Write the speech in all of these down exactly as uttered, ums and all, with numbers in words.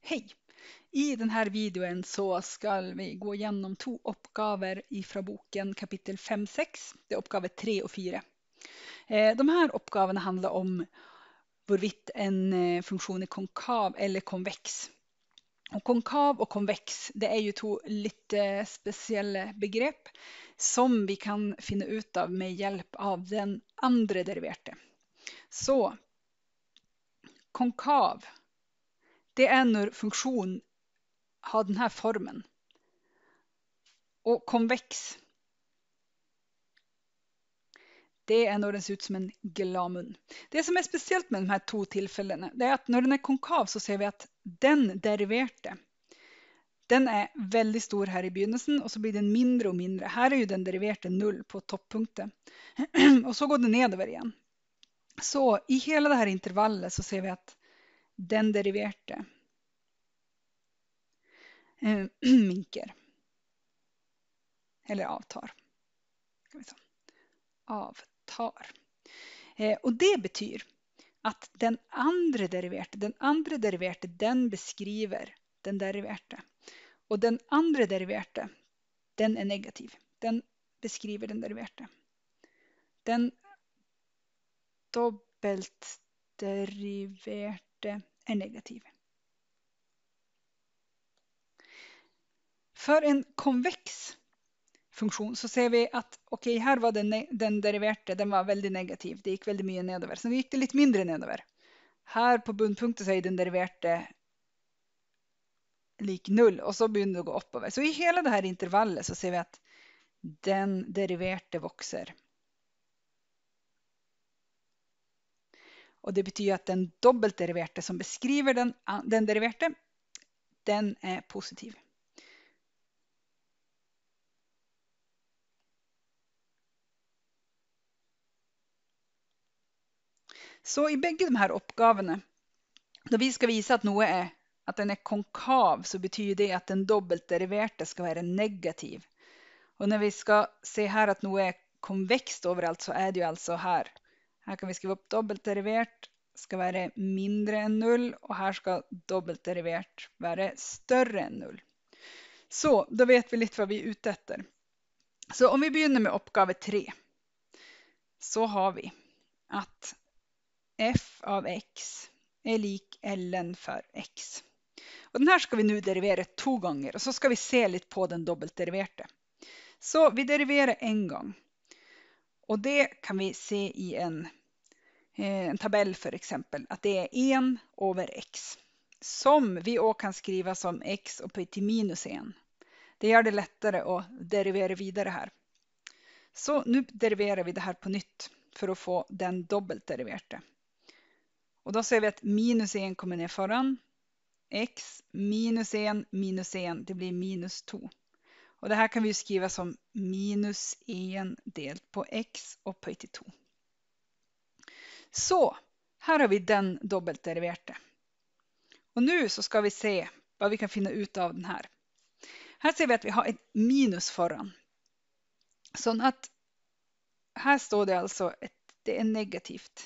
Hei! I denne videoen så skal vi gå gjennom to oppgaver fra boken kapittel fem seks. Det er oppgave tre og fire. De her oppgavene handler om hvorvidt en funksjon er konkav eller konveks. Og konkav og konveks, det er jo to litt spesielle begrep som vi kan finne ut av med hjelp av den andre deriverte. Så konkav, det er når funksjonen har denne formen. Og konveks, det er når den ser ut som en gladmunn. Det som er spesielt med de her to tilfellene, det er at når den er konkav, så ser vi at den deriverte, den er veldig stor her i begynnelsen, og så blir den mindre og mindre. Her er jo den deriverte null på toppunktet, og så går det nedover igjen. Så i hele dette intervallet så ser vi at den deriverte eh, minker, eller avtar. Skal vi se. Avtar. Eh, og det betyr at den andre deriverte, den andre deriverte, den beskriver den deriverte. Og den andre deriverte, den er negativ. Den beskriver den deriverte. Den dobbeltderiverte er negativ. For en konveks funksjon så ser vi at ok, her var den, den deriverte, den var veldig negativ. Det gikk veldig mye nedover, så det gikk det litt mindre nedover. Her på bunnpunktet så er den deriverte lik null, og så begynner det å gå oppover. Så i hele dette intervallet så ser vi at den deriverte vokser. Og det betyr at den dobbeltderiverte som beskriver den, den deriverte, den er positiv. Så i begge de her oppgavene, når vi skal vise at noe er, at den er konkav, så betyr det at den dobbeltderiverte skal være negativ. Og når vi skal se her at noe er konvekst overalt, så er det jo altså her. Her kan vi skrive opp dobbeltderivert skal være mindre enn null, og her skal dobbeltderivert være større enn null. Så da vet vi litt hva vi er ute etter. Så om vi begynner med oppgave tre, så har vi at f av x er lik ln for x. Og denne skal vi nå derivere to ganger, og så skal vi se litt på den dobbeltderiverte. Så vi deriverer en gang, og det kan vi se i en, en tabell for eksempel, at det er en over x, som vi også kan skrive som x opphøyd til minus en. Det gjør det lettere å derivere videre her. Så nå deriverer vi det her på nytt for å få den dobbeltderiverte. Og da ser vi at minus en kommer ned foran. X minus en minus en, det blir minus to. Og det her kan vi skrive som minus en delt på x opphøyd til to. Så her har vi den dobbeltderiverte. Og nå så skal vi se hva vi kan finne ut av den her. Her ser vi at vi har et minus foran. Sånn at her står det altså at det er negativt.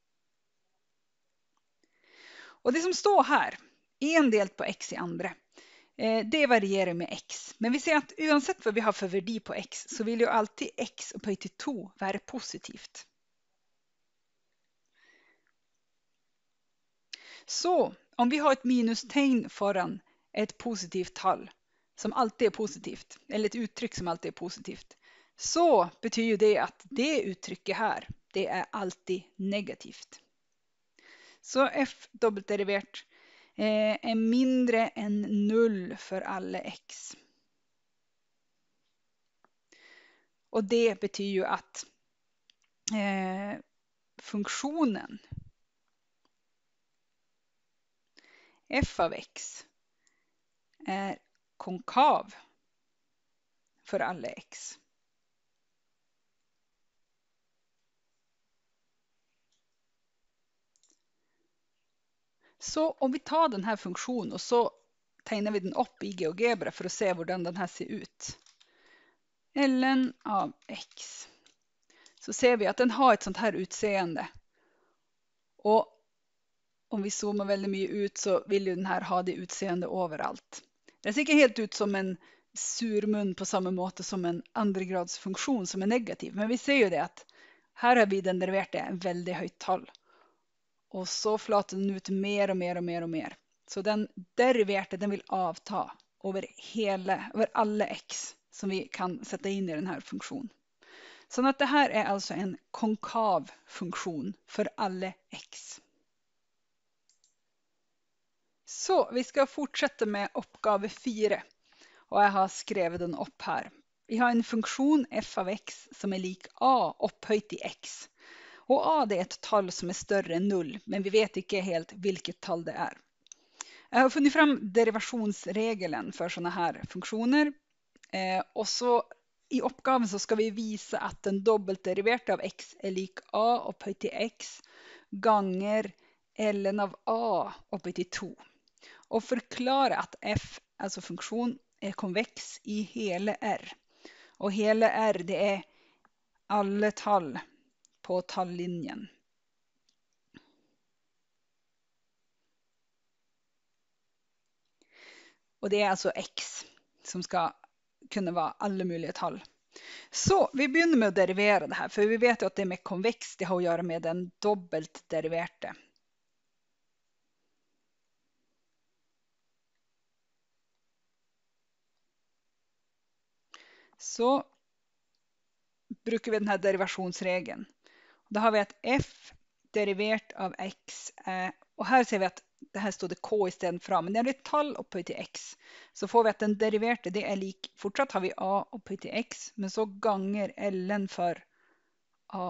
Og det som står her, en delt på x i andre, det varierer med x. Men vi ser at uansett hva vi har for verdi på x, så vil jo alltid x opphøyd til to være positivt. Så om vi har et minustegn foran et positivt tall, som alltid er positivt, eller et uttrykk som alltid er positivt, så betyr det at det uttrykket her, det er alltid negativt. Så f dobbeltderivert eh, er mindre enn null for alle x. Og det betyr jo at eh, funksjonen f av x er konkav for alle x. Så om vi tar denne funksjonen, og så tegner vi den opp i GeoGebra for å se hvordan denne ser ut. Ln av x. Så ser vi at den har et sånt her utseende. Og om vi zoomer veldig mye ut, så vil jo den her ha det utseende overalt. Det ser ikke helt ut som en surmunn på samme måte som en andregradsfunksjon som er negativ. Men vi ser jo det at her har vi den deriverte en veldig høyt tall. Og så flater den ut mer og mer og mer og mer. Så den deriverte den vil avta over, hele, over alle x som vi kan sette inn i denne funksjonen. Sånn at dette er altså en konkav funksjon for alle x. Så vi skal fortsette med oppgave fire. Og jeg har skrevet den opp her. Vi har en funksjon f av x som er lik a opphøyt i x. Og a det er et tall som er større enn null, men vi vet ikke helt hvilket tall det er. Jeg har funnet frem derivasjonsregelen for sånne her funksjoner. Eh, og så i oppgaven så skal vi vise at den dobbeltderiverte av x er lik a opphøyt i x ganger ln av a opphøyt i to. Og forklare at f, altså funksjon, er konveks i hele r. Og hele r det er alle tall på tallinjen. Og det er altså x som skal kunne være alle mulige tall. Så vi begynner med å derivere det her, for vi vet jo at det med konveks det har å gjøre med den dobbelt deriverte. Så bruker vi denne derivasjonsregelen. Da har vi at f derivert av x, eh, og her ser vi at det her står det k i stedet fra, men det er et tall opphøyt i x. Så får vi at den deriverte det er lik, fortsatt har vi a opphøyt i x, men så ganger ln for a.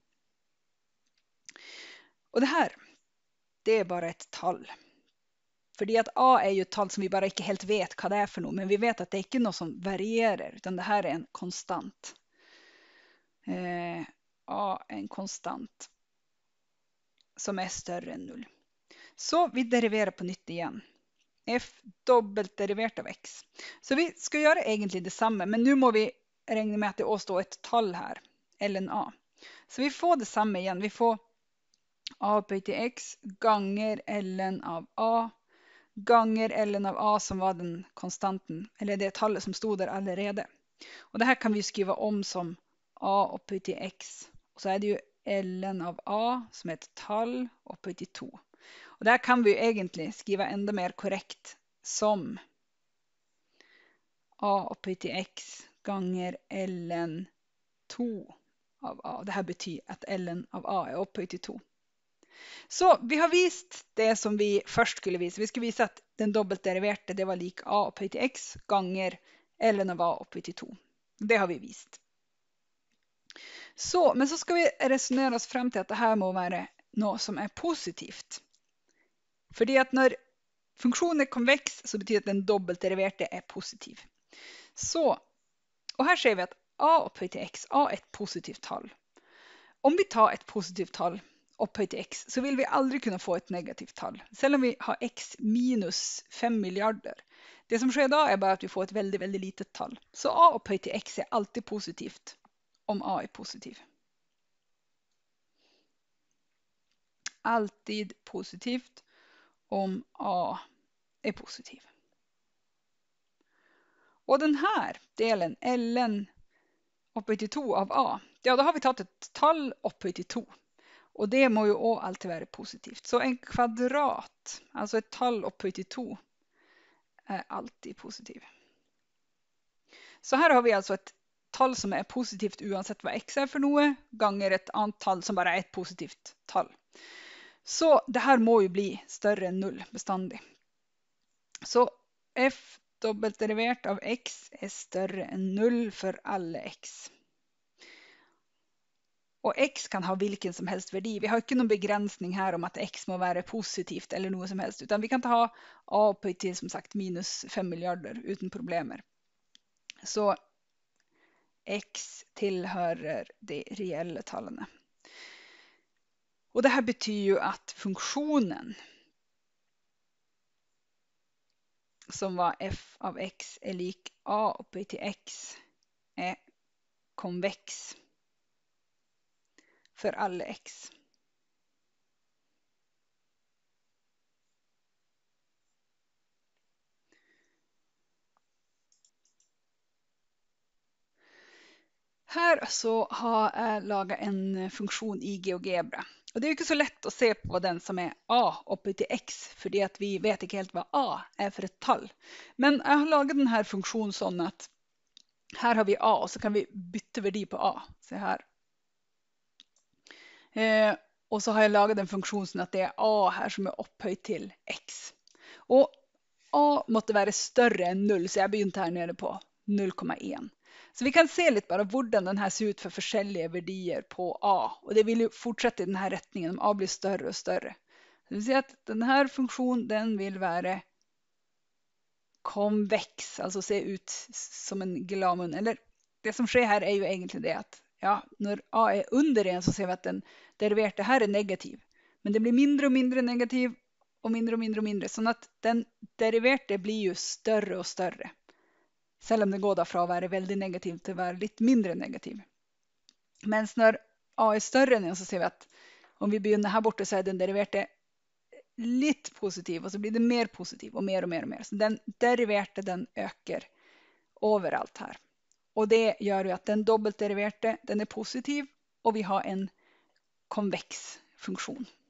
Og det her, det er bare et tall. Fordi at a er jo et tall som vi bare ikke helt vet hva det er for noe, men vi vet at det er ikke noe som varierer, utan det her er en konstant. Eh, a er en konstant som er større enn null. Så vi deriverer på nytt igjen. F dobbelt derivert av x. Så vi skal gjøre egentlig det samme, men nå må vi regne med at det også står et tall her, ln a. Så vi får det samme igjen. Vi får a opphøyt i x ganger ln av a ganger ln av a som var den konstanten, eller det tallet som stod der allerede. Og det her kan vi skrive om som a opphøyt i x, og så er det jo ln av a som er et tall opphøyt i to. Og det her kan vi jo egentlig skrive enda mer korrekt som a opphøyt i x ganger ln to av a. Det her betyr at ln av a er opphøyt i to. Så vi har vist det som vi først skulle vise. Vi skulle vise at den dobbelt deriverte det var lik a opphøyt i x ganger ln av a opphøyt i to. Det har vi vist. Så, men så skal vi resonere oss frem til at dette må være noe som er positivt. Fordi at når funksjonen er konveks, så betyr det at den dobbelt deriverte er positiv. Så, og her ser vi at a opphøyt i x, a er et positivt tall. Om vi tar et positivt tall opphøyt i x, så vil vi aldri kunne få et negativt tall. Selv om vi har x minus fem milliarder. Det som skjer da er bare at vi får et veldig, veldig litet tall. Så a opphøyt i x er alltid positivt om a er positiv. Alltid positivt om a er positiv. Og denne delen, ln opphøyt i to av a, ja, da har vi tatt et tall opphøyt i to. Og det må jo også alltid være positivt. Så en kvadrat, altså et tall opphøyt i to, er alltid positiv. Så her har vi altså et tall som er positivt uansett hva x er for noe, ganger et annet tall som bare er et positivt tall. Så det her må jo bli større enn null bestandig. Så f dobbelt derivert av x er større enn null for alle x. Og x kan ha hvilken som helst verdi. Vi har ikke noen begrensning her om at x må være positivt eller noe som helst, utan vi kan ta a opphøyt til som sagt minus fem milliarder uten problemer. Så x tilhører de reelle tallene. Og det her betyr jo at funksjonen som var f av x er lik a opphøyt til x er konveks for alle x. Her så har jeg laget en funksjon i GeoGebra. Og det er jo ikke så lett å se på den som er a opphøyd til x, fordi at vi vet ikke helt hva a er for et tall. Men jeg har laget denne funksjonen sånn at her har vi a, og så kan vi bytte verdi på a. Se her. Eh, og så har jeg laget en funksjon sånn at det er a her som er opphøyd til x. Og a måtte være større enn null, så jeg begynte her nede på null komma én. Så vi kan se litt bare hvordan denne ser ut for forskjellige verdier på a. Og det vil jo fortsette i denne retningen om a blir større og større. Det vil si at denne funksjonen den vil være konveks, altså se ut som en glad munn. Eller det som skjer her er jo egentlig det at ja, når a er under en, så ser vi at den deriverte her er negativ. Men det blir mindre og mindre negativ, og mindre og mindre og mindre. Sånn at den deriverte blir jo større og større. Selv om det går da fra å være veldig negativ til å være litt mindre negativ. Mens når a er større enn en, så ser vi at om vi begynner her borte, så er den deriverte litt positiv, og så blir det mer positiv, og mer og mer og mer. Så den deriverte, den øker overalt her. Og det gjør jo at den dobbelt deriverte, den er positiv, og vi har en konveks funksjon.